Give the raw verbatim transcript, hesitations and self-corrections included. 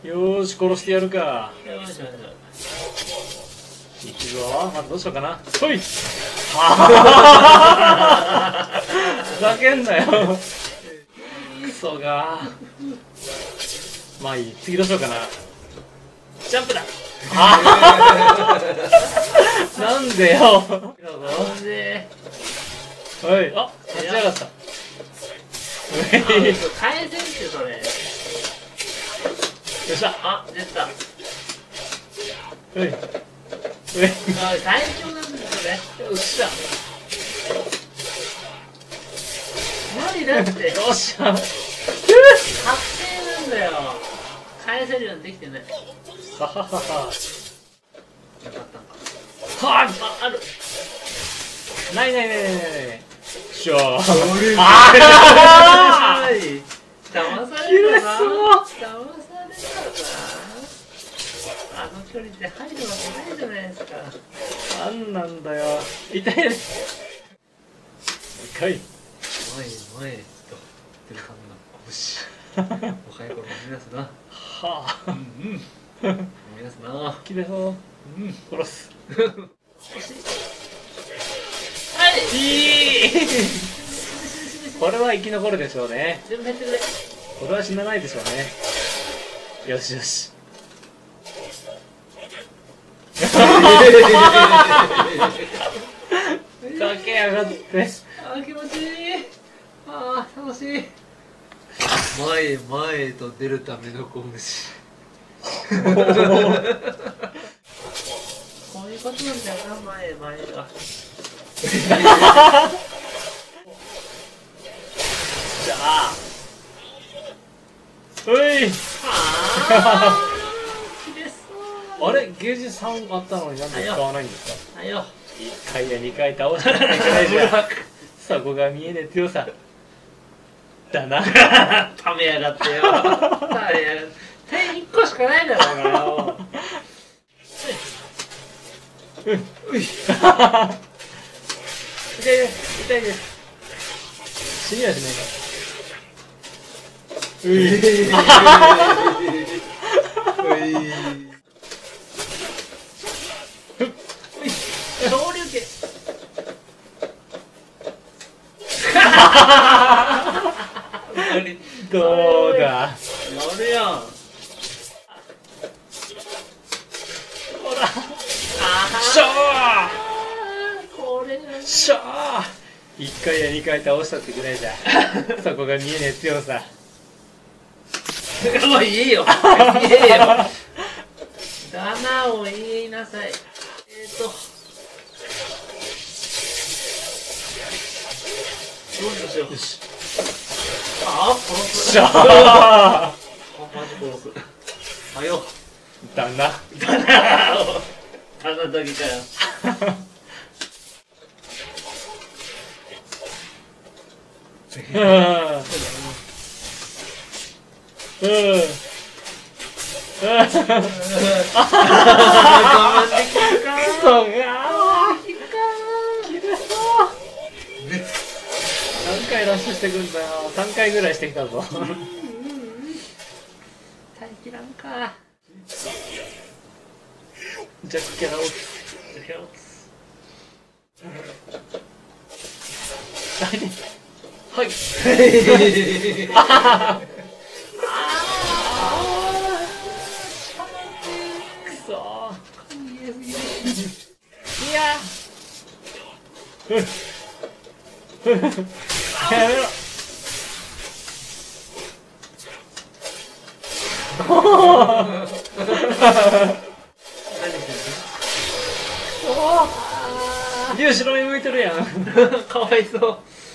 よーし、殺してやるか。 よしよしよし。 いくぞ。まずどうしようかな。ほい。ふざけんなよ。クソが。まあいい。次どうしようかな。ジャンプだ。なんでよ。 なんで。 はい。あ、立ち上がった。 返せんってそれ。よっしゃ。 あ、出た。 はい。はい。 あ、最強なんだよね。 よっしゃ。 無理だって。 よっしゃ。 確定なんだよ。返せるようにできてない。 はははは。 なかったんか。 はあ、 あ、ある。 ないないないないない。しょー。 あーい。騙されたな。騙されたな。あの距離で入るわけないじゃないですか。 なんなんだよ。痛いね。かい。 前へ前へと出るかもな。拳。おはようございますな。 はあ。 うんうん。思い出すな。 切れそう。 うん。 殺す。 はい。 いい。これは生き残るでしょうね。 全部減ってくれ。 これは死なないでしょうね。よしよし。かけやがって。 あー気持ちいい。あー楽しい。前へ前へと出るための拳。こういうことなんだよな、前へ前へが。 じゃあ。うい。 あー切れそう。 あれゲージさんあったのになんで使わないんですか。 あよ。 いっかいやにかい倒していけないじゃん。そこが見えねえ強さだな。 ためやがってよ。ためやがって。手いっこしかないだろうがよ。 うん。うい。痛いです。痛いです。死にはしないから。うい。 昇竜拳。 どうだ。 乗るよ。 ほら。 あしょーこれー。しょー。いっかいやにかい倒したってくらいじゃ。そこが見えねえ強さ。 もういいよ。言えよ。だなを言いなさい。えっ、ー、と。どうしよう。 よし。 あ、殺す。 しゃー。 あ、マジ殺す。はよ。 だな。 だなを。だなだけかよ。 うん。うん。 我慢できるか。 クソがー。 できるか。 切れそう。何回ラッシュしてくんだよ。さんかいぐらいしてきたぞ。 耐えきらんか。 ジャックキャラを。はい。くそー。いやー。やめろ。竜後ろに向いてるやん。 かわいそう。